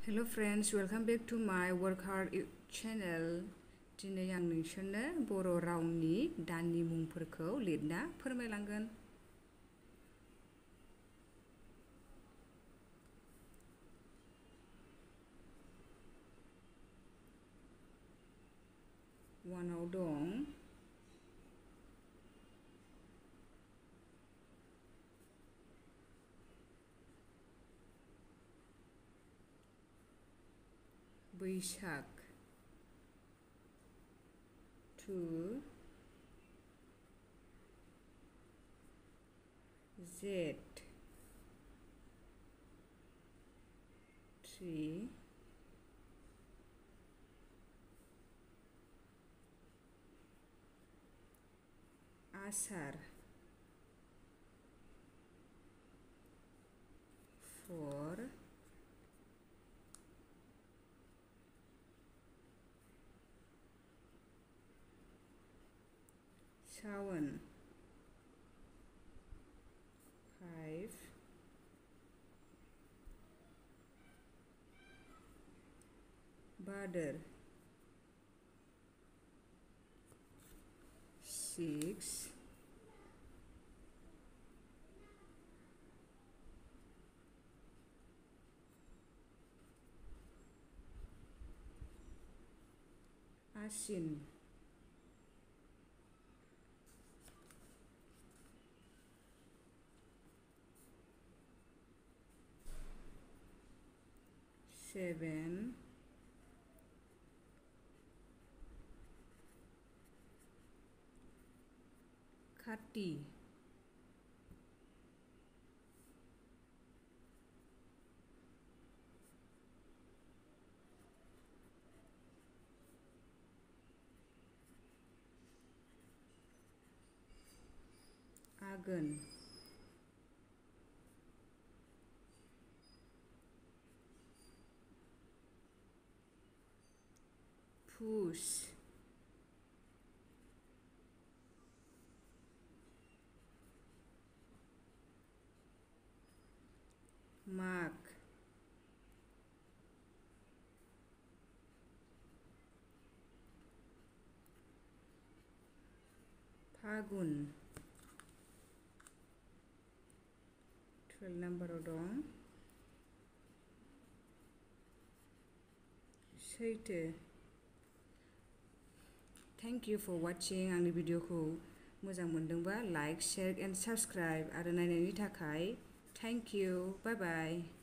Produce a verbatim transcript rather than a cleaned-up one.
Hello friends, welcome back to my Work Hard channel. दिनै आं नोंसोरनो बर' रावनि दाननि मुंफोरखौ लिरना फोरमायलांगोन। वानआव दं बैसाग, to Jeth, three Asar, four Sawan, five Bhadar, six Asin, seven Khati, Aghon, Push, Magh, Phagun, twelve नाम्बाराव दं सैथो। Thank you for watching. आंनि भिडिअखौ मोजां मोनदोंबा लाइक शेयर एन्ड साबस्क्राइब आरो नायनायनि थाखाय थैंक यू। Bye bye.